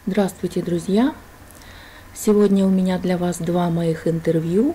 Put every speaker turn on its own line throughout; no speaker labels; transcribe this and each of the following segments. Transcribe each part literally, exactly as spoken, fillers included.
Здравствуйте, друзья! Сегодня у меня для вас два моих интервью.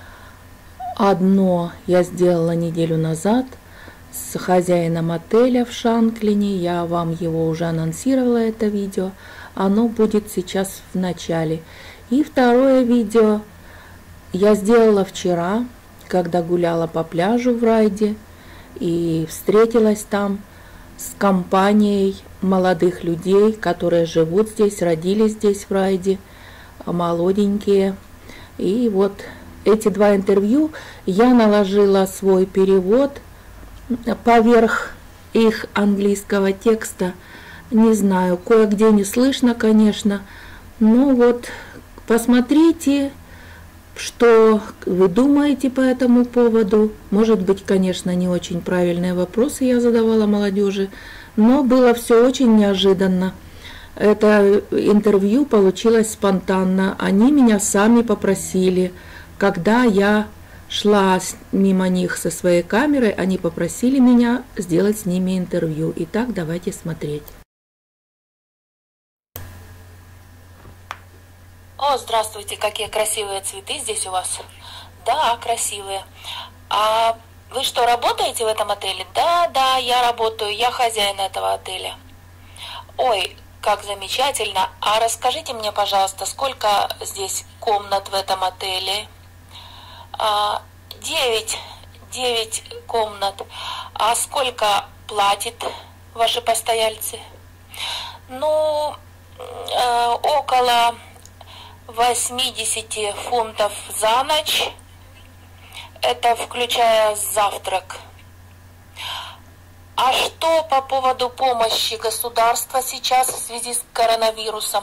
Одно я сделала неделю назад с хозяином отеля в Шанклине. Я вам его уже анонсировала, это видео. Оно будет сейчас в начале. И второе видео я сделала вчера, когда гуляла по пляжу в Райде и встретилась там с компанией молодых людей, которые живут здесь, родились здесь в Райде, молоденькие. И вот эти два интервью я наложила свой перевод поверх их английского текста. Не знаю, кое-где не слышно, конечно, но вот посмотрите, что вы думаете по этому поводу. Может быть, конечно, не очень правильные вопросы я задавала молодежи, но было все очень неожиданно. Это интервью получилось спонтанно. Они меня сами попросили, когда я шла мимо них со своей камерой, они попросили меня сделать с ними интервью. Итак, давайте смотреть.
О, здравствуйте, какие красивые цветы здесь у вас. Да, красивые. А вы что, работаете в этом отеле? Да, да, я работаю, я хозяин этого отеля. Ой, как замечательно. А расскажите мне, пожалуйста, сколько здесь комнат в этом отеле? А, девять, девять комнат. А сколько платят ваши постояльцы? Ну, э, около восемьдесят фунтов за ночь, это включая завтрак. А что по поводу помощи государства сейчас в связи с коронавирусом?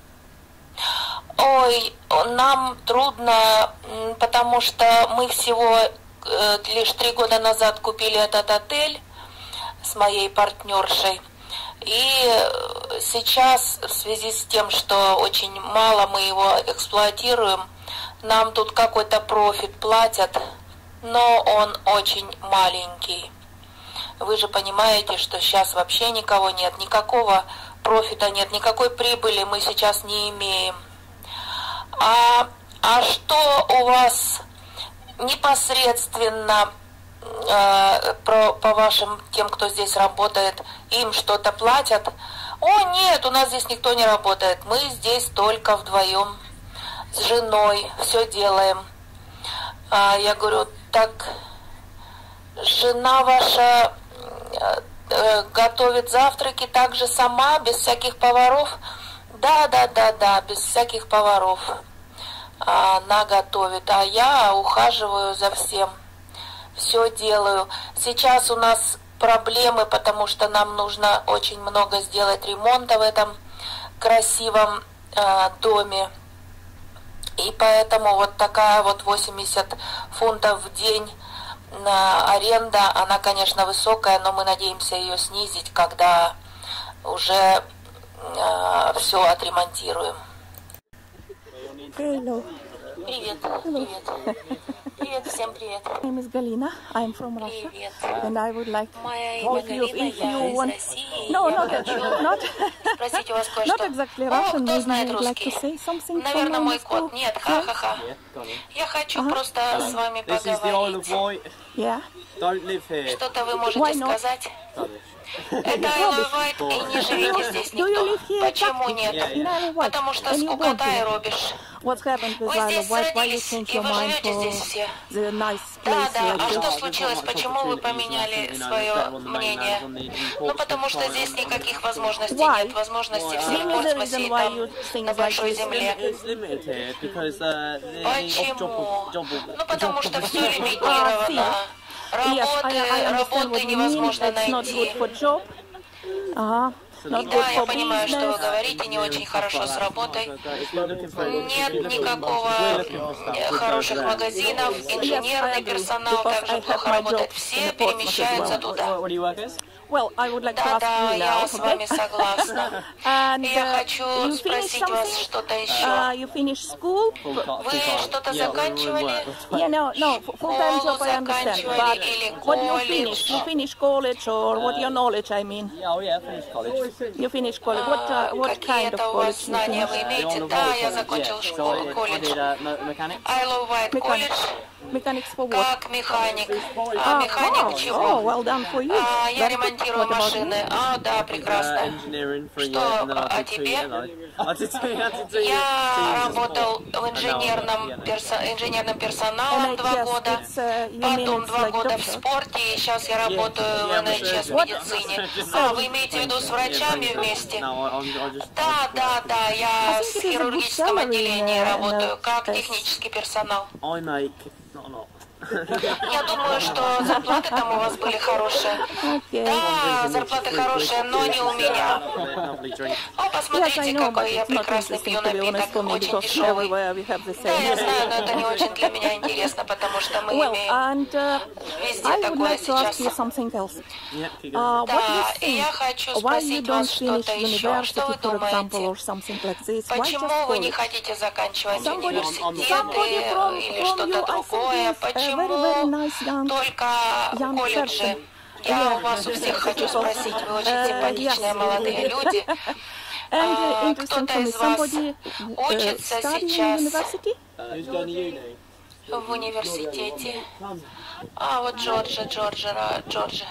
Ой, нам трудно, потому что мы всего лишь три года назад купили этот отель с моей партнершей. И сейчас, в связи с тем, что очень мало мы его эксплуатируем, нам тут какой-то профит платят, но он очень маленький. Вы же понимаете, что сейчас вообще никого нет, никакого профита нет, никакой прибыли мы сейчас не имеем. А, а что у вас непосредственно Про, по вашим, тем, кто здесь работает, им что-то платят? О, нет, у нас здесь никто не работает. Мы здесь только вдвоем с женой все делаем. А, я говорю, так жена ваша э, готовит завтраки также сама, без всяких поваров? Да, да, да, да, без всяких поваров она готовит, а я ухаживаю за всем. Все делаю. Сейчас у нас проблемы, потому что нам нужно очень много сделать ремонта в этом красивом э, доме. И поэтому вот такая вот восемьдесят фунтов в день на аренда, она, конечно, высокая, но мы надеемся ее снизить, когда уже э, все отремонтируем.
Hello.
Привет, привет. Привет, всем привет.
My name is Galina. I'm from Russia.
Привет.
And I would like
Моя
to
имя
ask you
Галина,
if
я
you
из
want...
России.
No,
Я
not,
хочу
not,
спросить у вас
not
кое-что.
exactly
О,
Russian.
кто
Maybe
знает
you would like to
русский?
say something
Наверное,
from
мой
Moscow?
кот. Нет, ха-ха-ха. Я хочу
Ага.
просто с вами
This is the Isle of
поговорить.
Wight.
Yeah.
Don't live here.
Что-то вы
Why
можете
not?
сказать? Это Isle of Wight, и не живите здесь
Do you
никто.
live here?
Почему
exactly?
нет?
In Isle of Wight?
Потому что
And you don't
скукота и
live.
робишь.
What's happened with
Вы
Isle
здесь
of Wight? Why you
родились,
changed
и
your
вы
mind
живете
for
здесь все.
the nice
Да,
place
да.
like
А
this?
что случилось? Почему вы поменяли свое мнение? Ну, потому что здесь никаких возможностей
Why?
нет. Возможностей в
Give me the
сельхозмасе
reason
и
why
там,
you think
на
like
большой
this.
земле.
It's limited here because uh, the
Почему?
off-job
Ну, потому что все
Ah,
лимитировано.
Yes, I,
Работы,
I understand what
работы
you mean.
невозможно
It's not
найти.
good for job. Ага. Not
И
good
да, я
for
понимаю, что вы
business.
говорите, не очень хорошо с работой. Нет
Нет
никакого э, хороших магазинов, инженерный персонал также плохо работает. Все перемещаются туда.
Well, I would like to
Да,
ask
да,
you
я
now,
с вами
okay?
согласна.
And
И я
uh,
хочу
you finish
спросить вас
something?
что-то еще.
Uh, you finish school?
Full time.
Вы что-то заканчивали?
Yeah, no, no, f- full-time job I understand.
заканчивали
But
или
what you
колледж?
finish? You finish college or what your knowledge, I mean?
Yeah, oh yeah, I finished college.
You finish college. What, uh, what kind of
Какие-то у вас
college you
знания
finish?
вы
Uh,
имеете?
on the
Да,
road
я
college,
закончил
yeah. So
школу,
I, I
колледж.
did uh, mo- mechanics.
Айло Уайт колледж,
Mechanics for what?
как механик.
Ah,
А механик
wow.
чего?
Oh, well done for you.
А, я
Very good.
ремонтирую
What about you?
машины. А, да,
Uh,
прекрасно.
engineering for a
Что,
year, and then I
а
did two
тебе?
years. I did two, I did two years.
Я
two years as
работал
support.
в инженерном, перса- инженерным персоналом
Эн эйч
два
эс,
года,
it's, uh, you mean
потом
it's
два
like
года в
doctor?
спорте, и сейчас я работаю в
yeah,
эн эйч эс в
but, uh,
медицине. А, вы имеете в виду с врачами вместе?
No, I, I'm, I just.
Да, да, да, я
I
с
think it is a good
хирургическом
salary in,
отделении
uh, in,
работаю,
uh,
как
as-
технический персонал.
I make not a lot.
Я думаю, что зарплаты там у вас были хорошие.
Okay.
Да, зарплаты хорошие, но не у меня.
Lovely drink.
О,
Yes, I
посмотрите,
know, but
какой я
it's not
прекрасный
interesting
пью
to be honest
напиток,
for me
очень
because
дешевый.
everywhere we have the
Да, я
same.
знаю, но это не очень для меня интересно, потому что мы
Well,
имеем
and uh,
везде
I would
такое
like to ask you
сейчас.
something else.
Yeah, keep going.
Uh, what do you
Да, и
think?
я хочу
Why you
спросить
don't
вас
finish
что-то еще.
university,
Что вы
for example,
думаете?
or something like this? Why
Почему
just
вы не
college?
хотите заканчивать
Somebody,
университеты
somebody from,
или
from
что-то
you, I
другое?
think, is a very, very
Почему
nice young,
только
young
колледжи?
person.
Я
Yeah.
у вас у всех хочу спросить, вы очень
Uh,
симпатичные
yes.
молодые люди.
And uh,
А,
interesting
кто-то
for me,
из вас
somebody uh,
учится
studying in
сейчас
university?
Who's going to uni?
в университете. А, вот Джорджи, Джорджи, Ра- Джорджи.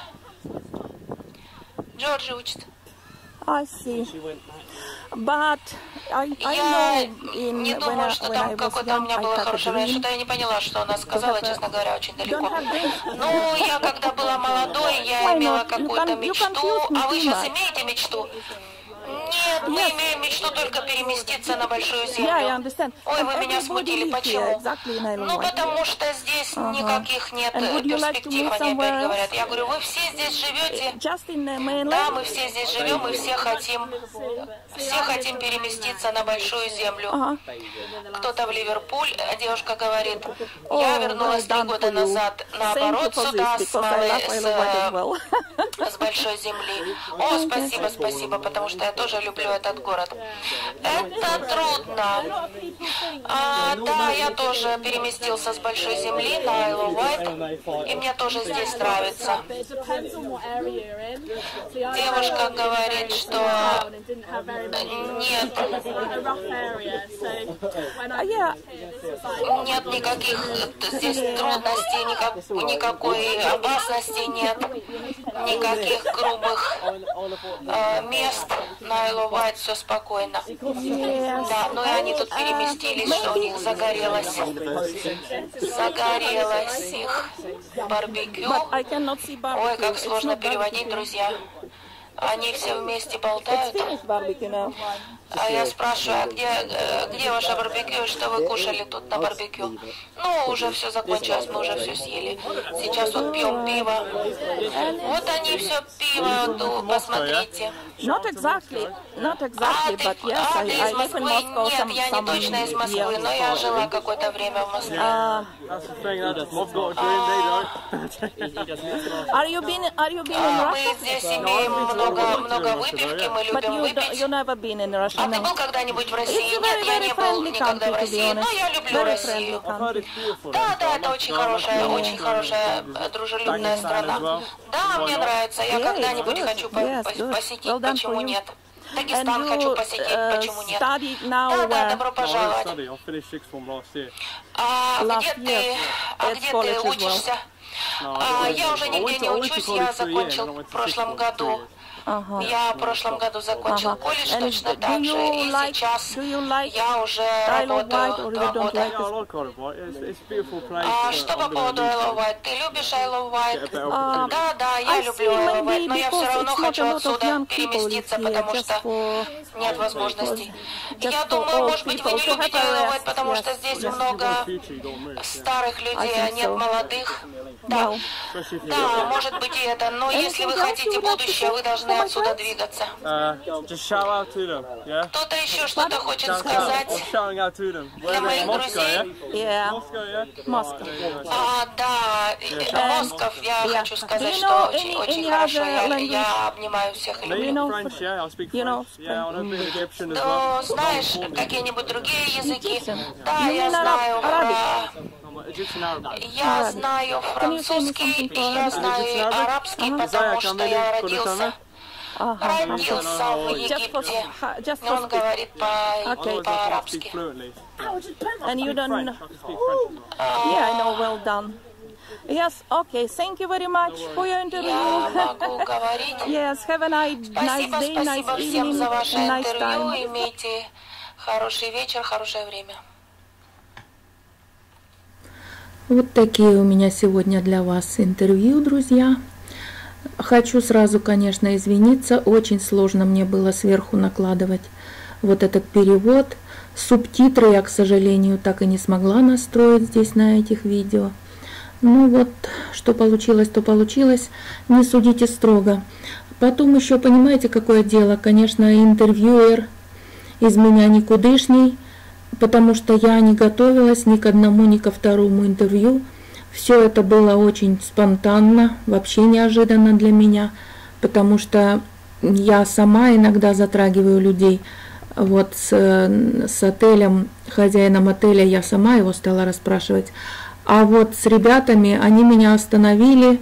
Джорджи учит.
I see.
She went back.
But I, I
Я
know in,
не
when,
думаю,
I,
что
when I
там
was
какое-то у
young,
меня
I
было
had a
хорошее время.
dream.
Что-то я не поняла, что она сказала,
have a-
честно говоря, очень далеко.
Don't have dreams.
Ну, я когда была молодой,
Why
я имела
not? You
какую-то
can- you
мечту.
confuse me
А вы
too
сейчас
much.
имеете мечту? Нет, мы
Yes.
имеем мечту только переместиться на большую
Yeah, I
землю.
understand.
Ой,
And
вы меня
everybody
смутили.
live here,
Почему?
exactly in Isle of
Ну,
Wight.
потому что здесь
Ага.
никаких нет
And would you like to
перспектив,
move
они
somewhere
опять
else?
говорят. Я говорю, вы все здесь живете?
Just in the
Да,
mainland?
мы все здесь живем, мы все хотим, все хотим переместиться на большую землю.
Uh-huh.
Кто-то в Ливерпуль, а девушка говорит,
Oh,
я
well
вернулась три
done
года
for you.
назад,
Thank you
наоборот,
for
сюда,
this,
с,
because I
малой,
love Isle of Wight as well.
с, с большой земли. О, спасибо, спасибо, потому что я тоже люблю этот город. Это трудно. А, да, я тоже переместился с большой земли на Isle of Wight, и мне тоже здесь нравится. Девушка говорит, что нет,
Uh, yeah,
нет никаких здесь трудностей, никак, никакой опасности нет, никаких грубых э, мест. На Isle of Wight все спокойно.
yes.
Да, ну и они тут переместились, что у них загорелось. Загорелось их барбекю.
But I cannot see barbecue.
Ой, как
It's
сложно
not
переводить,
barbecue.
друзья. Они все вместе
It's
болтают.
finished barbecue now.
А я спрашиваю, а где, э, где ваше барбекю, что вы кушали тут на барбекю? Ну, уже все закончилось, мы уже все съели. Сейчас вот пьем пиво. Вот они все пиво, ну, посмотрите.
Not exactly, not
А
exactly,
ты,
but yes,
а
I,
ты
I
из
live in
Москвы?
Moscow
Нет,
some,
я не
some
точно из Москвы,
years
но я
ago.
жила какое-то время в Москве.
Uh,
That's the thing, that I've got a dream, they don't.
are you been, are you been in
Мы
Russia?
здесь имеем много, много выпивки, мы
But
любим
you, don't-
выпить.
you never been in Russia,
А ты
no?
был когда-нибудь в России?
It's a
Нет,
very,
я
very
не был
friendly
никогда
country,
в
to be
России, но
honest.
я люблю
Very
Россию.
friendly
I've heard
country.
it's beautiful.
Да, да, это очень хорошая, очень хорошая, э, дружелюбная страна. Да, мне нравится, я
Yeah,
когда-нибудь
good.
хочу по-
Yes,
пос-
good.
посетить,
Well done
почему
for you.
нет?
And
Дагестан хочу
you
посетить,
uh,
почему нет?
studied now
Да, да,
where?
добро
No, I
пожаловать.
study. I finished sixth form last year.
А
Last
где
year.
ты, а
At
где
college
ты
as well.
учишься?
No,
А,
I
я уже
I
нигде
went to-
не
I went to
учусь,
college
я
for a year, and
закончил
then I
в
went to
прошлом
sixth form
году.
for three years.
Ага.
Я в прошлом году закончил
Ага.
колледж
And
точно
do
так же,
you
и
like-
сейчас
do you like
я уже
Isle of Wight or
работаю
you
два
don't
года.
like
Yeah, I like Isle of Wight. It's, it's a beautiful place.
А
but
что
I'm
по
gonna
поводу
leave
Isle of
soon.
Wight? Ты любишь Isle of
Get a
Wight?
better
Um,
opportunity.
Да, да, я
I
люблю
see
Isle of
maybe
Wight, но я
because
все равно
it's not
хочу
a lot of
отсюда
young people
переместиться,
here,
потому
just
что
for
нет возможностей.
just
Я
for
думаю,
old
может быть, вы
people
не
to have
любите
a
Isle of
rest.
Wight, потому
Yes.
что здесь
Yes.
много
In the future, you don't move. Yeah.
старых людей,
I
а
think
нет молодых. Да,
Well,
Especially if you
да, может быть и это, но если вы
Anything else
хотите
you would like to
будущее,
say?
вы должны должны отсюда двигаться.
Uh, just shout out to them, yeah?
Кто-то еще что-то хочет
Shout out. I'm
сказать
shouting out to them. Where
для
are they?
моих
Moscow, yeah?
друзей?
Yeah,
Moscow, yeah?
Moscow.
А, да,
Yeah.
Москов, я
Yeah.
хочу
Do
сказать,
you
что
know
очень,
any-
очень
any
хорошо.
other
Я,
language?
я обнимаю всех и
Me,
You
люблю.
know
French, yeah? I'll speak
You know
French. Yeah, I know a bit of Egyptian as
Но
well.
знаешь какие-нибудь другие языки?
Egyptian.
Да,
You
я
mean
знаю
Arab- Arabic?
про...
I'm an Egyptian Arab.
Я
Arabic.
знаю
Can you say me
французский,
something
и я
for
знаю и
Arabic?
арабский,
Ага.
потому
Зая,
что
Камиль,
я
Курдистана?
родился,
Ага.
родился в
Just for,
Египте.
ha- just
Но он
for speak.
говорит по-
Okay.
Otherwise, I can't speak
по-арабски.
fluently.
And you don't
French,
know.
I can speak French.
Yeah, I know. Well done. Yes. Okay. Thank you very much for your
Я
interview.
могу говорить.
Yes. Have a nice, nice
Спасибо,
day, nice
спасибо всем
evening,
за ваше
and nice
интервью.
time.
Имейте хороший вечер, хорошее время.
Вот такие у меня сегодня для вас интервью, друзья. Хочу сразу, конечно, извиниться. Очень сложно мне было сверху накладывать вот этот перевод. Субтитры я, к сожалению, так и не смогла настроить здесь на этих видео. Ну вот, что получилось, то получилось. Не судите строго. Потом еще, понимаете, какое дело? Конечно, интервьюер из меня никудышний, потому что я не готовилась ни к одному, ни ко второму интервью. Все это было очень спонтанно, вообще неожиданно для меня, потому что я сама иногда затрагиваю людей. Вот с, с отелем, хозяином отеля, я сама его стала расспрашивать. А вот с ребятами они меня остановили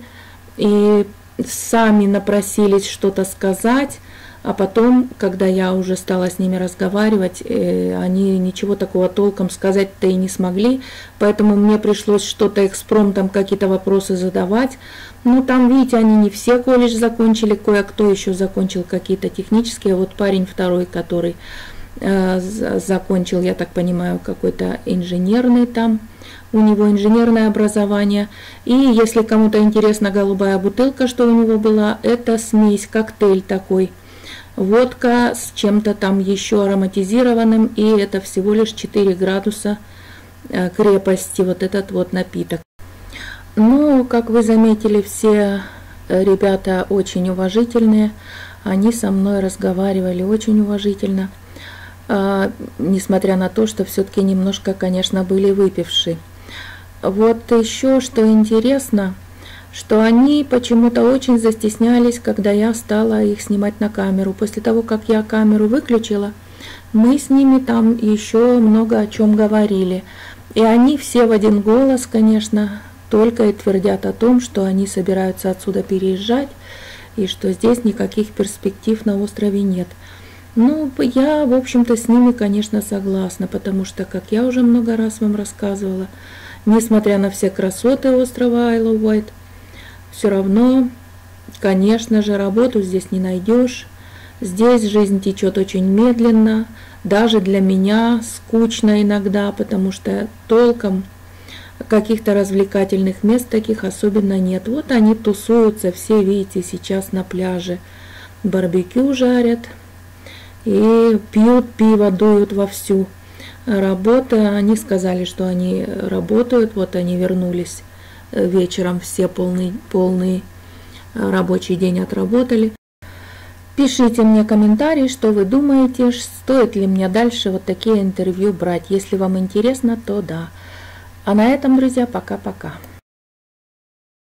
и сами напросились что-то сказать. А потом, когда я уже стала с ними разговаривать, э, они ничего такого толком сказать-то и не смогли. Поэтому мне пришлось что-то экспромтом, какие-то вопросы задавать. Ну, там, видите, они не все колледж закончили, кое-кто еще закончил какие-то технические. Вот парень второй, который э, закончил, я так понимаю, какой-то инженерный там. У него инженерное образование. И если кому-то интересна голубая бутылка, что у него была, это смесь, коктейль такой. Водка с чем-то там еще ароматизированным, и это всего лишь четыре градуса крепости, вот этот вот напиток. Ну, как вы заметили, все ребята очень уважительные, они со мной разговаривали очень уважительно, несмотря на то, что все-таки немножко, конечно, были выпившие. Вот еще что интересно, что они почему-то очень застеснялись, когда я стала их снимать на камеру. После того, как я камеру выключила, мы с ними там еще много о чем говорили. И они все в один голос, конечно, только и твердят о том, что они собираются отсюда переезжать, и что здесь никаких перспектив на острове нет. Ну, я, в общем-то, с ними, конечно, согласна, потому что, как я уже много раз вам рассказывала, несмотря на все красоты острова Isle of Wight, все равно, конечно же, работу здесь не найдешь. Здесь жизнь течет очень медленно, даже для меня скучно иногда, потому что толком каких-то развлекательных мест таких особенно нет. Вот они тусуются, все, видите, сейчас на пляже, барбекю жарят и пьют пиво, дуют вовсю. Работа, они сказали, что они работают, вот они вернулись вечером, все полный, полный рабочий день отработали. Пишите мне комментарии, что вы думаете, стоит ли мне дальше вот такие интервью брать. Если вам интересно, то да. А на этом, друзья, пока-пока.